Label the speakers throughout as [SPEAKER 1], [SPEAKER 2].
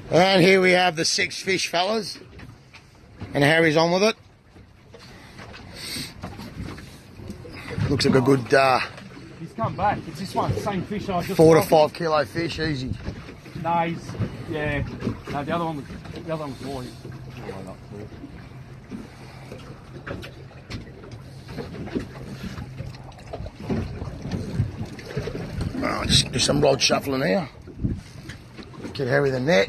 [SPEAKER 1] And here we have the 6 fish, fellas. And Harry's on with it. Looks like a good
[SPEAKER 2] He's come back. It's this one, same fish I just
[SPEAKER 1] 4 to 5 kilo fish, easy.
[SPEAKER 2] No, yeah. No, the other one was more.
[SPEAKER 1] Oh, just do some rod shuffling here. Get Harry the net.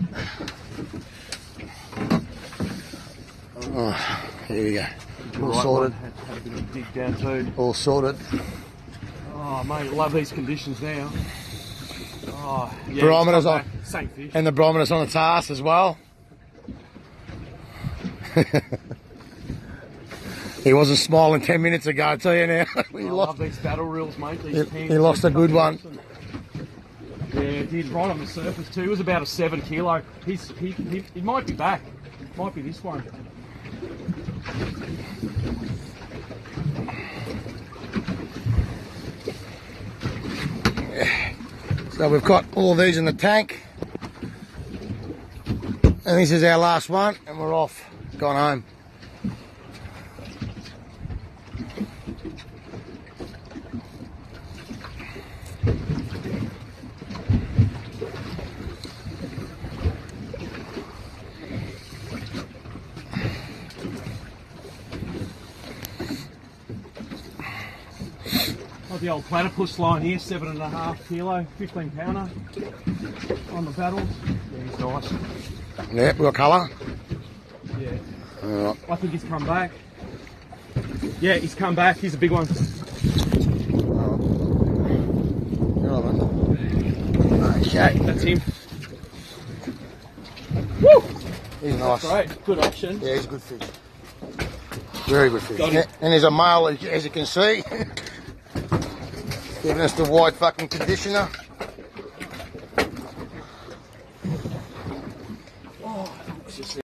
[SPEAKER 1] Oh, here we go. All sorted.
[SPEAKER 2] Had a bit of a dig down too.
[SPEAKER 1] All sorted.
[SPEAKER 2] Oh, mate, love these conditions now. Oh, yeah,
[SPEAKER 1] Barometer's on.
[SPEAKER 2] Same fish.
[SPEAKER 1] And the barometer's on the task as well. He wasn't smiling 10 minutes ago, I tell you now.
[SPEAKER 2] I love these battle reels, mate.
[SPEAKER 1] He lost a good one.
[SPEAKER 2] Yeah, he did right on the surface too. It was about a 7 kilo. He might be back. Might be this one.
[SPEAKER 1] So we've got all of these in the tank. And this is our last one, and we're off. Gone home.
[SPEAKER 2] Got the old platypus line here, 7.5 kilo, 15 pounder on the battles. Yeah, he's nice.
[SPEAKER 1] Yeah, what colour?
[SPEAKER 2] Yeah.
[SPEAKER 1] Alright.
[SPEAKER 2] I think he's come back. Yeah, he's come back. He's a big one.
[SPEAKER 1] Okay.
[SPEAKER 2] That's him. Woo!
[SPEAKER 1] He's nice.
[SPEAKER 2] That's great. Good option.
[SPEAKER 1] Yeah, he's a good fish. Very good fish.
[SPEAKER 2] Got him.
[SPEAKER 1] And there's a male, as you can see. Giving us the white fucking conditioner.